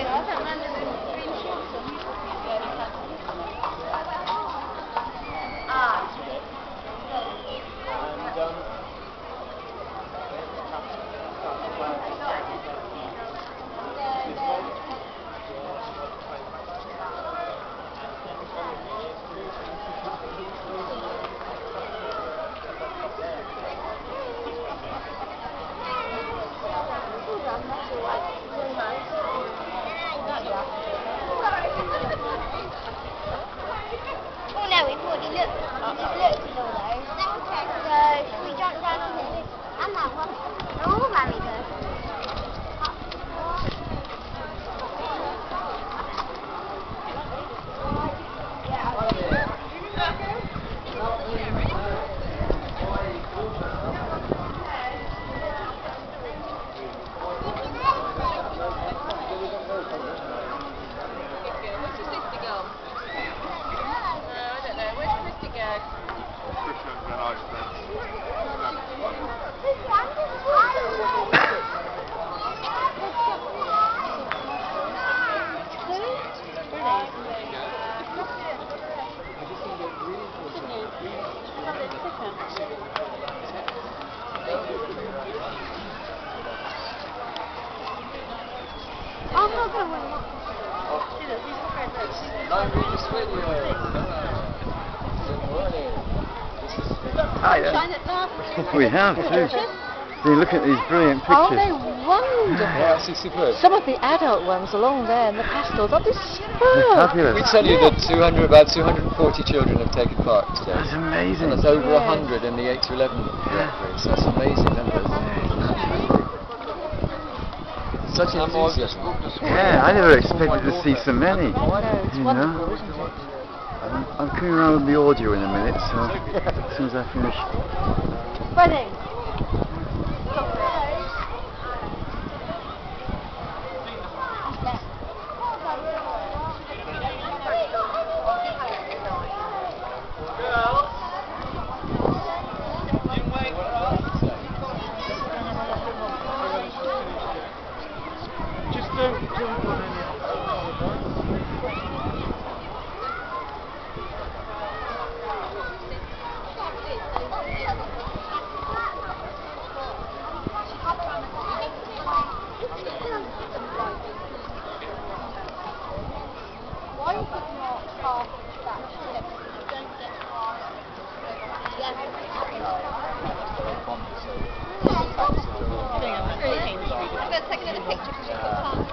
Oh no, we've already looked. We've looked at all those. So, should we jump down on this? And that one. Oh, very good. I'm not going to win that. Lyme Regis video. Good morning. Hi, we have too. You look at these brilliant pictures. Aren't they wonderful? Yeah, it's superb. Some of the adult ones along there and the pastels, aren't they They're superb? fabulous. We tell you that about 240 children have taken part today. That's amazing. And there's over 100 in the 8 to 11 directory, so that's amazing numbers. Such enthusiasm. Yeah, I never expected to see so many. No, it's You wonderful, know? isn't it? I'm coming around with the audio in a minute, so as soon as I finish. Wedding. Just don't jump on any. Why is it not past that ship? Don't get past. Yeah. I'm going to take another picture because you can